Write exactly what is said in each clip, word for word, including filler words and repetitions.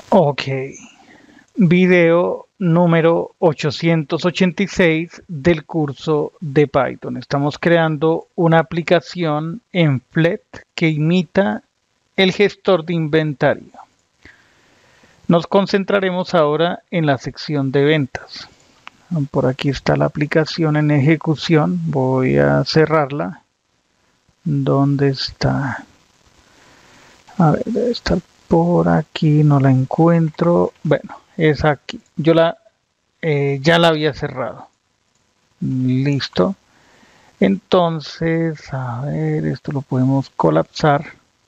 Ok, video número ochocientos ochenta y seis del curso de Python. Estamos creando una aplicación en Flet que imita el gestor de inventario. Nos concentraremos ahora en la sección de ventas. Por aquí está la aplicación en ejecución. Voy a cerrarla. ¿Dónde está? A ver, debe estar por aquí, no la encuentro. Bueno, es aquí. Yo la eh, ya la había cerrado. Listo. Entonces, a ver, esto lo podemos colapsar.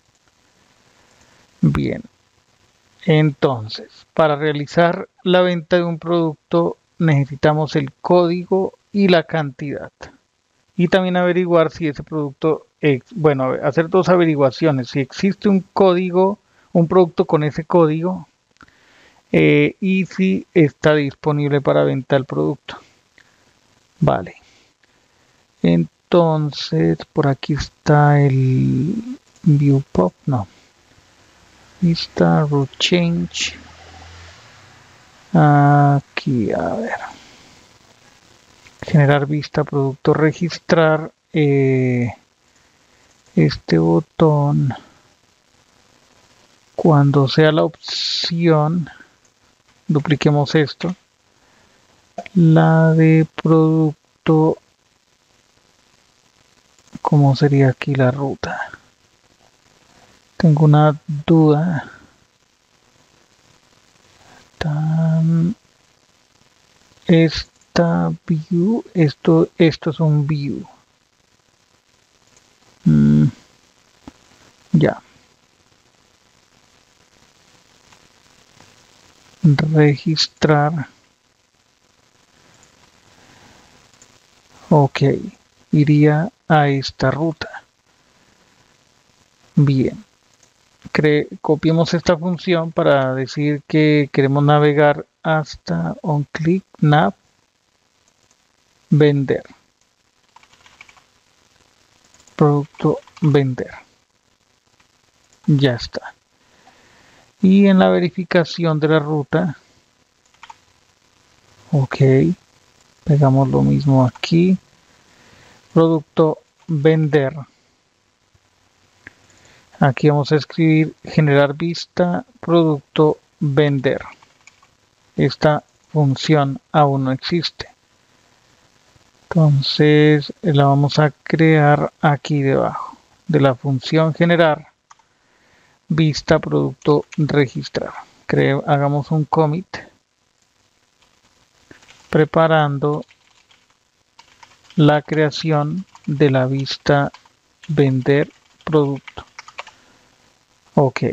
Bien. Entonces, para realizar la venta de un producto necesitamos el código y la cantidad. Y también averiguar si ese producto, eh, bueno, hacer dos averiguaciones. Si existe un código, un producto con ese código eh, y si está disponible para venta el producto. Vale. Entonces, por aquí está el view pop, no. Está root change. Aquí, a ver. Generar vista, producto, registrar. Eh, este botón, cuando sea la opción, dupliquemos esto. La de producto, ¿cómo sería aquí la ruta? Tengo una duda. Tan, esta view, esto, esto es un view. Mm, ya. Registrar. Ok. Iría a esta ruta. Bien. Cre copiemos esta función para decir que queremos navegar hasta onClick nav vender. Producto vender. Ya está. Y en la verificación de la ruta, ok, pegamos lo mismo aquí. Producto vender. Aquí vamos a escribir generar vista, producto vender. Esta función aún no existe. Entonces la vamos a crear aquí debajo de la función generar vista producto registrar. Creo, hagamos un commit preparando la creación de la vista vender producto. Ok.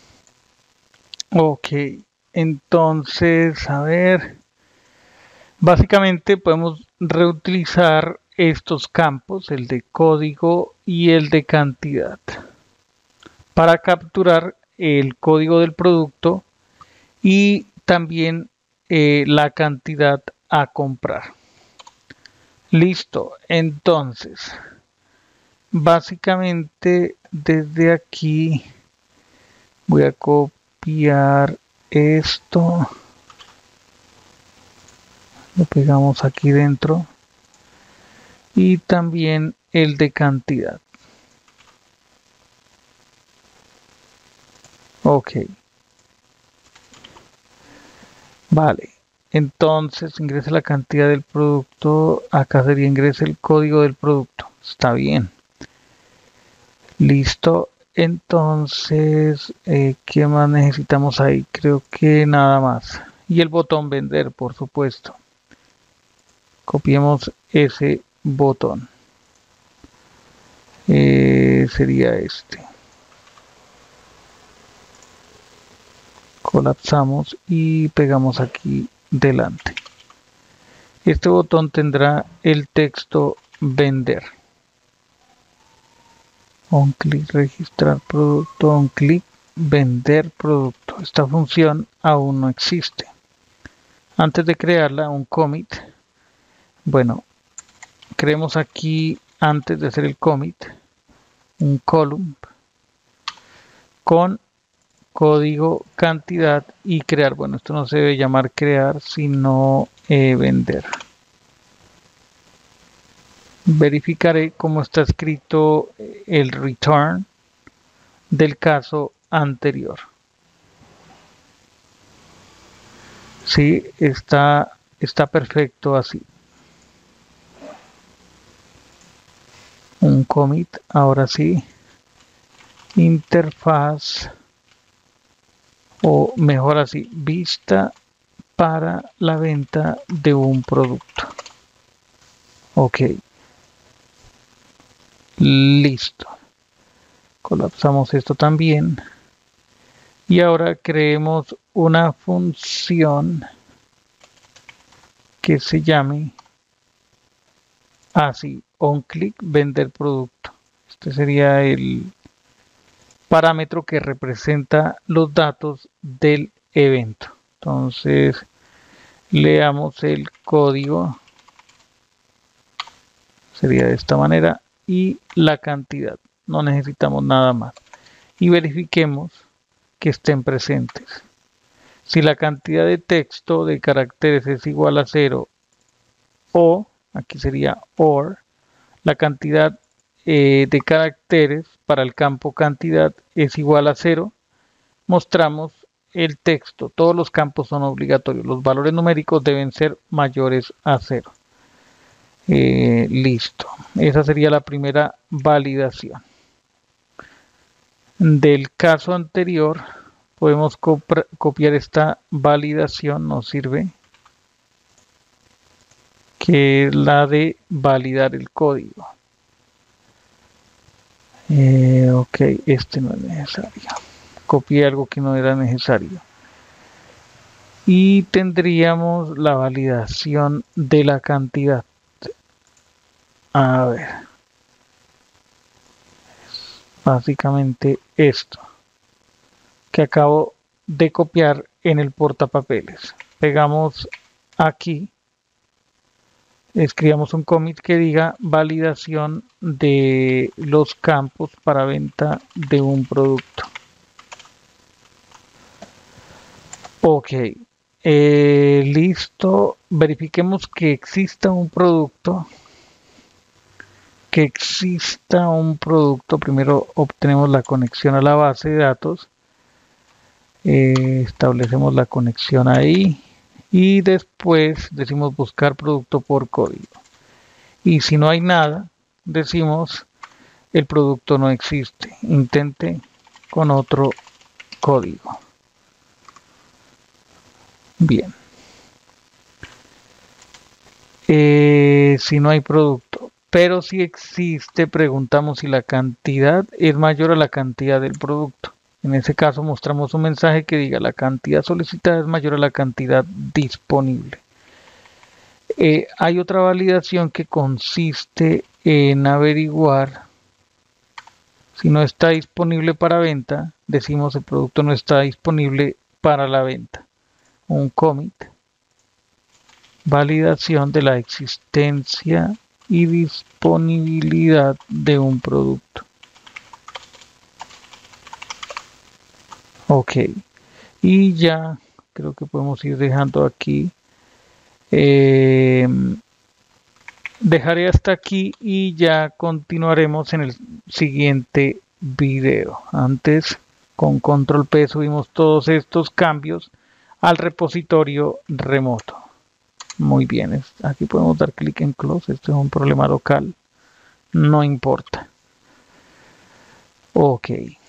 Ok. Entonces, a ver. Básicamente podemos reutilizar estos campos, el de código y el de cantidad, para capturar el código del producto y también eh, la cantidad a comprar. Listo, entonces, básicamente desde aquí voy a copiar esto, lo pegamos aquí dentro y también el de cantidad. Ok. Vale. Entonces ingrese la cantidad del producto. Acá sería ingrese el código del producto. Está bien. Listo. Entonces, eh, ¿qué más necesitamos ahí? Creo que nada más. Y el botón vender, por supuesto. Copiemos ese botón. Eh, sería este. Colapsamos y pegamos aquí delante. Este botón tendrá el texto vender. On clic registrar producto, on clic vender producto. Esta función aún no existe. Antes de crearla, un commit. Bueno, creemos aquí antes de hacer el commit un column con código, cantidad y crear. Bueno, esto no se debe llamar crear, sino eh, vender. Verificaré cómo está escrito el return del caso anterior. Sí, está, está perfecto así. Un commit, ahora sí. Interfaz, o mejor así, vista para la venta de un producto. Ok. Listo. Colapsamos esto también. Y ahora creemos una función que se llame así, onClick vender producto. Este sería el parámetro que representa los datos del evento. Entonces, leamos el código. Sería de esta manera. Y la cantidad. No necesitamos nada más. Y verifiquemos que estén presentes. Si la cantidad de texto de caracteres es igual a cero o, aquí sería or, la cantidad eh, de caracteres para el campo cantidad es igual a cero, mostramos el texto. Todos los campos son obligatorios. Los valores numéricos deben ser mayores a cero. Eh, listo. Esa sería la primera validación. Del caso anterior podemos copiar esta validación, nos sirve, que es la de validar el código. Eh, ok, este no es necesario. Copié algo que no era necesario. Y tendríamos la validación de la cantidad. A ver. Básicamente esto que acabo de copiar en el portapapeles. Pegamos aquí, escribamos un commit que diga validación de los campos para venta de un producto. Ok, eh, listo. Verifiquemos que exista un producto. Que exista un producto. Primero obtenemos la conexión a la base de datos. Eh, establecemos la conexión ahí y después decimos buscar producto por código, y si no hay nada decimos el producto no existe, intente con otro código. Bien, eh, si no hay producto, pero si existe, preguntamos si la cantidad es mayor a la cantidad del producto. En ese caso mostramos un mensaje que diga la cantidad solicitada es mayor a la cantidad disponible. Eh, hay otra validación que consiste en averiguar si no está disponible para venta. Decimos el producto no está disponible para la venta. Un commit. Validación de la existencia y disponibilidad de un producto. Ok, y ya creo que podemos ir dejando aquí. Eh, dejaré hasta aquí y ya continuaremos en el siguiente video. Antes, con control P subimos todos estos cambios al repositorio remoto. Muy bien, aquí podemos dar clic en close. Esto es un problema local, no importa. Ok.